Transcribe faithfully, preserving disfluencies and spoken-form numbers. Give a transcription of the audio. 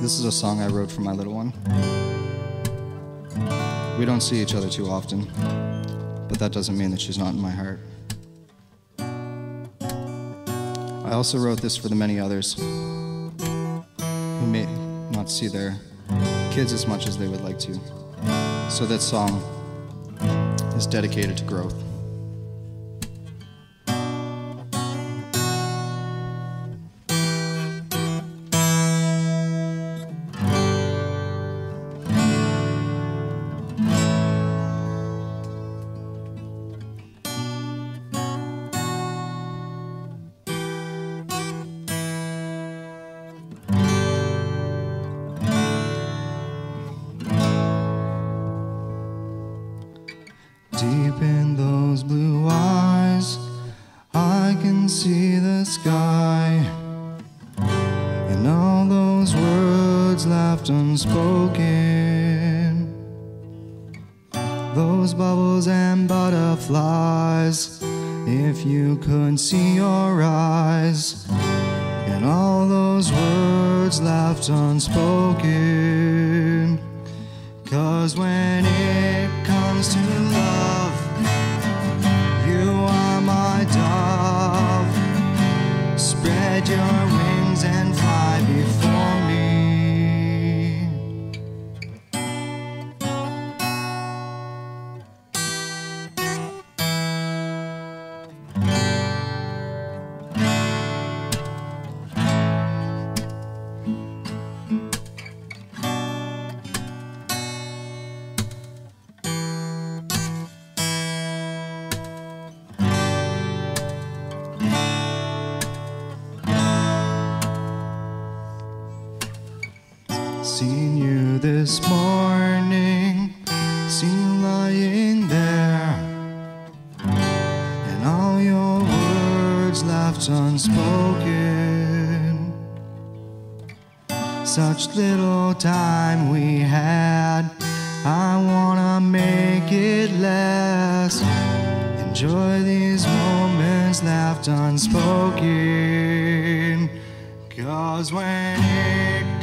This is a song I wrote for my little one. We don't see each other too often, but that doesn't mean that she's not in my heart. I also wrote this for the many others who may not see their kids as much as they would like to. So that song is dedicated to growth. Deep in those blue eyes, I can see the sky, and all those words left unspoken, those bubbles and butterflies, if you could see your eyes, and all those words left unspoken. 'Cause when it comes to love, you are my dove. Spread your wings and fly before me. Seen you this morning, seen you lying there, and all your words left unspoken. Such little time we had, I wanna make it last. Enjoy these moments left unspoken. 'Cause when it